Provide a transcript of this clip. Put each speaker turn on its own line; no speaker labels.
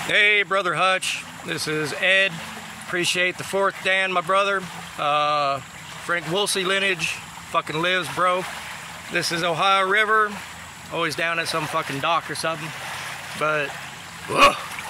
Hey, Brother Hutch. This is Ed. Appreciate the 4th Dan, my brother. Frank Woolsey lineage. Fucking lives, bro. This is Ohio River. Always down at some fucking dock or something. But, ugh.